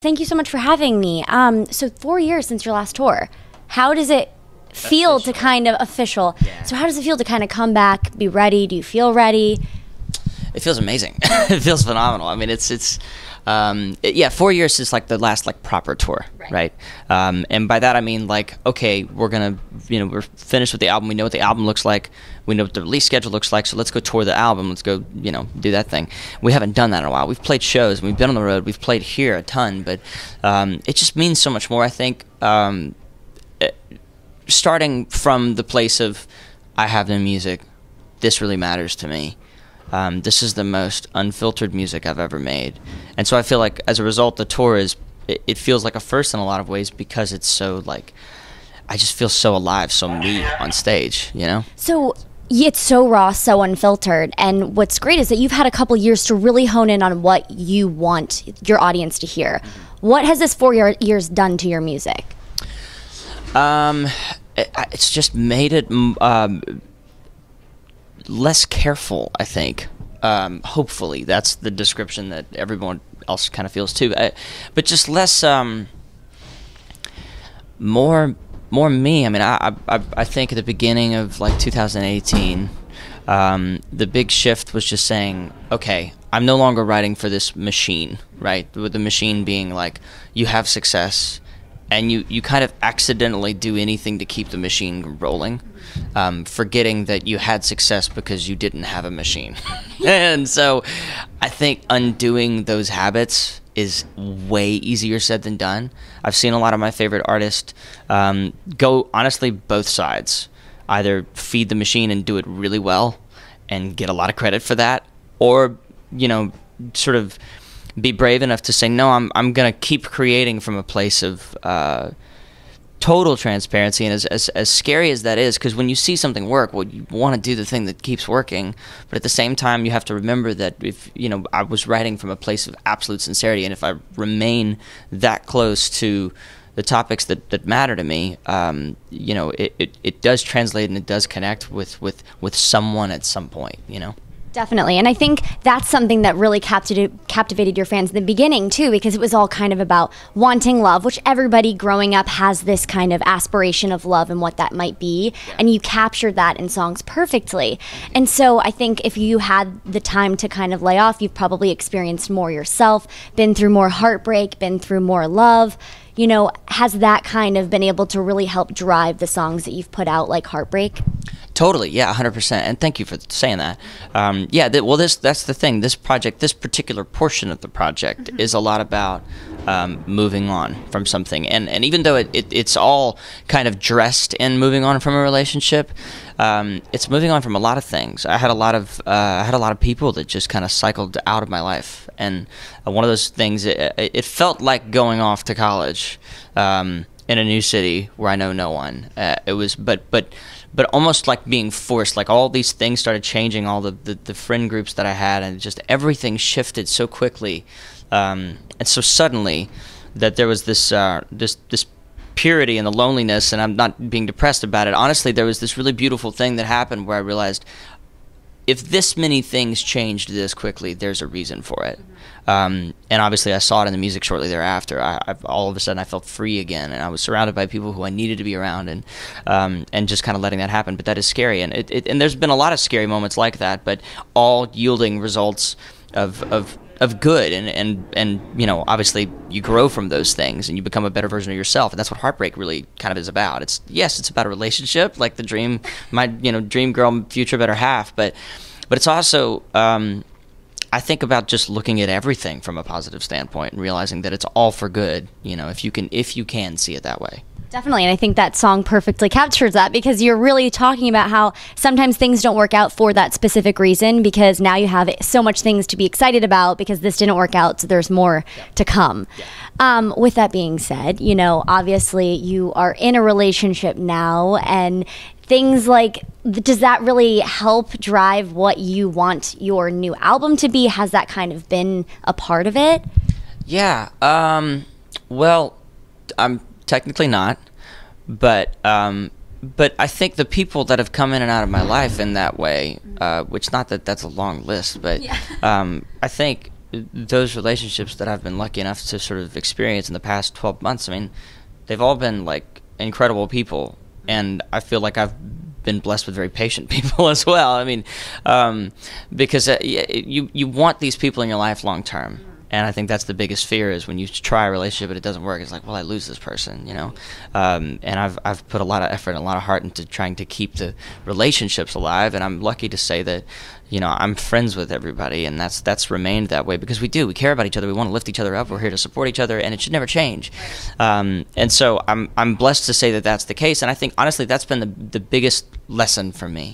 Thank you so much for having me. So 4 years since your last tour. How does it feel to kind of official? Yeah. So how does it feel to kind of come back, be ready? Do you feel ready? It feels amazing. It feels phenomenal. I mean, yeah, 4 years is like the last like proper tour, right? And by that I mean like, okay, we're gonna, we're finished with the album. We know what the album looks like. We know what the release schedule looks like. So let's go tour the album. Let's go, do that thing. We haven't done that in a while. We've played shows. And we've been on the road. We've played here a ton, but it just means so much more. I think starting from the place of I have no music. This really matters to me. This is the most unfiltered music I've ever made. And so I feel like as a result, the tour it feels like a first in a lot of ways because it's so like, I just feel so alive, so me on stage, So it's so raw, so unfiltered. And what's great is that you've had a couple years to really hone in on what you want your audience to hear. What has this 4 years done to your music? It's just made it less careful, I think. Hopefully, that's the description that everyone else kind of feels too. But just less, more me. I mean, I think at the beginning of like 2018, the big shift was just saying, okay, I'm no longer writing for this machine, right? With the machine being like, you have success, and you kind of accidentally do anything to keep the machine rolling, forgetting that you had success because you didn't have a machine. And so I think undoing those habits is way easier said than done. I've seen a lot of my favorite artists go, honestly, both sides. Either feed the machine and do it really well and get a lot of credit for that, or, sort of be brave enough to say, no, I'm going to keep creating from a place of total transparency. And as scary as that is, because when you see something work, well, you want to do the thing that keeps working. But at the same time, you have to remember that if, I was writing from a place of absolute sincerity, and if I remain that close to the topics that matter to me, it does translate and it does connect with someone at some point, Definitely. And I think that's something that really captivated your fans in the beginning, too, because it was all kind of about wanting love, which everybody growing up has this kind of aspiration of love and what that might be. Yeah. And you captured that in songs perfectly. And so I think if you had the time to kind of lay off, you've probably experienced more yourself, been through more heartbreak, been through more love. Has that kind of been able to really help drive the songs that you've put out, like Heartbreak? Totally, yeah, 100%. And thank you for saying that. That's the thing. This project, this particular portion of the project, is a lot about moving on from something. And even though it's all kind of dressed in moving on from a relationship, it's moving on from a lot of things. I had a lot of people that just kind of cycled out of my life, and one of those things, it felt like going off to college in a new city where I know no one. It was, but almost like being forced. Like all these things started changing, all the friend groups that I had, and just everything shifted so quickly, and so suddenly, that there was this purity and the loneliness, and I'm not being depressed about it. Honestly, there was this really beautiful thing that happened where I realized, if this many things changed this quickly, there's a reason for it. And obviously I saw it in the music shortly thereafter. All of a sudden I felt free again, and I was surrounded by people who I needed to be around, and just kind of letting that happen. But that is scary, and and there's been a lot of scary moments like that, but all yielding results of good, and obviously you grow from those things and you become a better version of yourself, and that's what Heartbreak really kind of is about. It's about a relationship, like the dream, my dream girl, future better half, but it's also I think about just looking at everything from a positive standpoint and realizing that it's all for good, if you can see it that way. Definitely, and I think that song perfectly captures that, because you're really talking about how sometimes things don't work out for that specific reason, because now you have so much things to be excited about because this didn't work out, so there's more to come. Yeah. With that being said, obviously you are in a relationship now, and things like, does that really help drive what you want your new album to be? Has that kind of been a part of it? Yeah, well, I'm technically not, but I think the people that have come in and out of my life in that way, which not that that's a long list, but yeah. I think those relationships that I've been lucky enough to sort of experience in the past 12 months, I mean, they've all been like incredible people, and I feel like I've been blessed with very patient people as well. I mean, because you want these people in your life long term. And I think that's the biggest fear, is when you try a relationship and it doesn't work. It's like, well, I lose this person, you know. And I've put a lot of effort and a lot of heart into trying to keep the relationships alive. And I'm lucky to say that, you know, I'm friends with everybody, and that's remained that way, because we care about each other. We want to lift each other up. We're here to support each other, and it should never change. And so I'm blessed to say that that's the case. And I think honestly that's been the biggest lesson for me.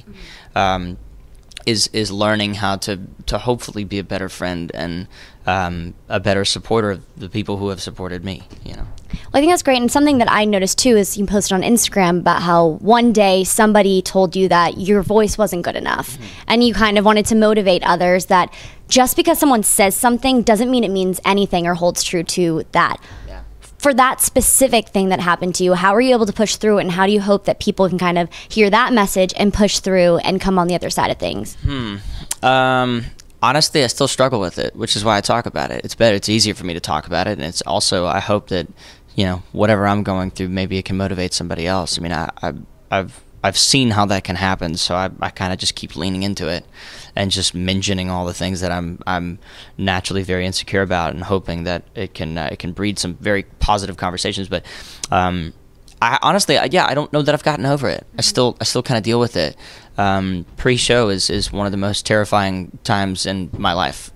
Is learning how to hopefully be a better friend and a better supporter of the people who have supported me, you know. Well, I think that's great. And something that I noticed too is you posted on Instagram about how one day somebody told you that your voice wasn't good enough, and you kind of wanted to motivate others that just because someone says something doesn't mean it means anything or holds true to that. For that specific thing that happened to you, how are you able to push through it, and how do you hope that people can kind of hear that message and push through and come on the other side of things? Honestly, I still struggle with it, which is why I talk about it. It's better, it's easier for me to talk about it, and it's also, I hope that, you know, whatever I'm going through, maybe it can motivate somebody else. I mean, I've seen how that can happen, so I kind of just keep leaning into it and just mentioning all the things that I'm naturally very insecure about, and hoping that it can breed some very positive conversations. But I honestly, I don't know that I've gotten over it. I still kind of deal with it. Pre-show is one of the most terrifying times in my life,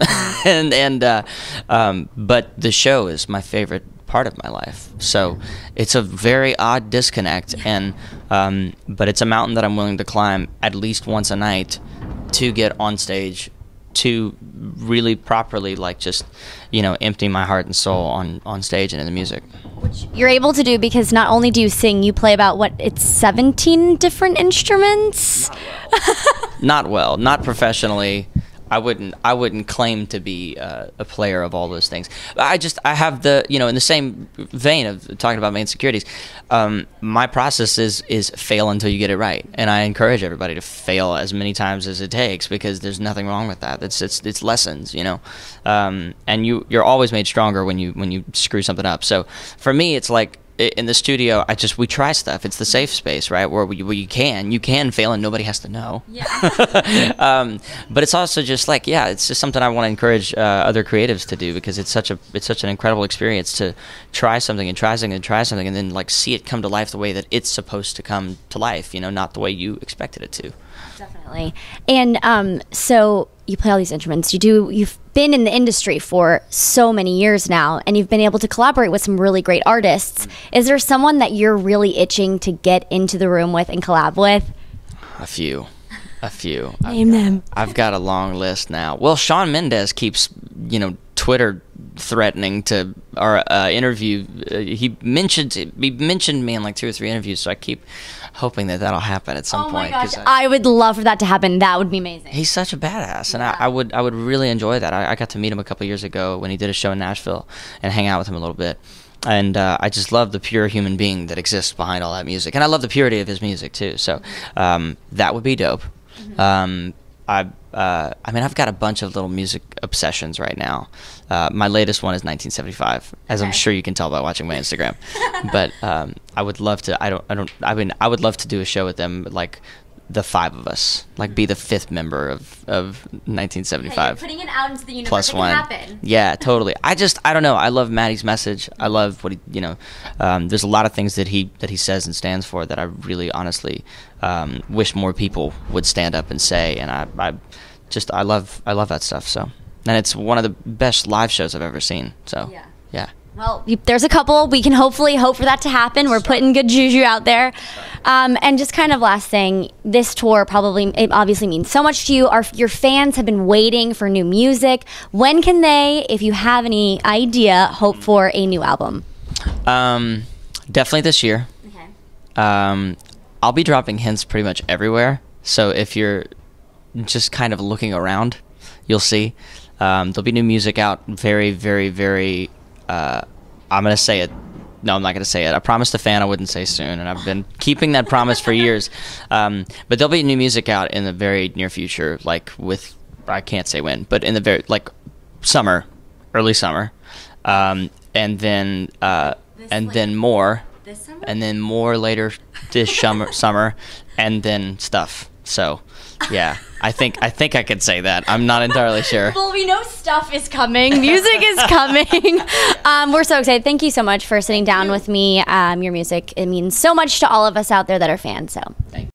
but the show is my favorite part of my life. So it's a very odd disconnect, and but it's a mountain that I'm willing to climb at least once a night to get on stage, to really properly, like, just, you know, empty my heart and soul on stage and in the music. Which you're able to do, because not only do you sing, you play about, what, it's 17 different instruments? Not well, not professionally. I wouldn't claim to be a player of all those things. I have the, you know, in the same vein of talking about my insecurities, my process is fail until you get it right, and I encourage everybody to fail as many times as it takes, because there's nothing wrong with that. It's lessons, you know, and you're always made stronger when you screw something up. So for me, it's like, in the studio, we try stuff. It's the safe space, right? Where you can fail and nobody has to know. Yeah. But it's also just like, yeah, it's just something I want to encourage other creatives to do, because it's such an incredible experience to try something and try something and try something, and then like see it come to life the way that it's supposed to come to life, you know, not the way you expected it to. Definitely. And so you play all these instruments. You've been in the industry for so many years now, and you've been able to collaborate with some really great artists. Is there someone that you're really itching to get into the room with and collab with? A few. Name them. I've got a long list now. Well, Shawn Mendes keeps, you know, Twitter threatening to our interview. He mentioned me in like 2 or 3 interviews, so I keep hoping that'll happen at some point. Oh my gosh, I would love for that to happen. That would be amazing. He's such a badass, and I would really enjoy that. I got to meet him a couple years ago when he did a show in Nashville, and hang out with him a little bit. And I just love the pure human being that exists behind all that music, and I love the purity of his music too. So that would be dope. I mean, I've got a bunch of little music obsessions right now. My latest one is 1975, as I'm sure you can tell by watching my Instagram. But I would love to. I would love to do a show with them, like the 5 of us, like be the 5th member of 1975. Okay, you're putting it out into the universe. Plus it one. can happen. Yeah, totally. I don't know. I love Maddie's message. I love what he, you know, there's a lot of things that he says and stands for that I really honestly wish more people would stand up and say, and I love that stuff. So, and it's one of the best live shows I've ever seen. So, yeah. Well, there's a couple. We can hopefully hope for that to happen. We're putting good juju out there. And just kind of last thing, this tour it obviously means so much to you. Your fans have been waiting for new music. When can they, if you have any idea, hope for a new album? Definitely this year. Okay. I'll be dropping hints pretty much everywhere. So if you're just kind of looking around, you'll see. There'll be new music out very, very, very... I'm going to say it. No, I'm not going to say it. I promised a fan I wouldn't say soon, and I've been keeping that promise for years. But there'll be new music out in the very near future, like I can't say when, but in the very, like, summer, early summer, and then more, This summer? and then more later this summer, and then stuff. So, yeah, I think I could say that. I'm not entirely sure. Well, we know stuff is coming. Music is coming. We're so excited. Thank you so much for sitting down with me. Your music, it means so much to all of us out there that are fans. So. Thank you.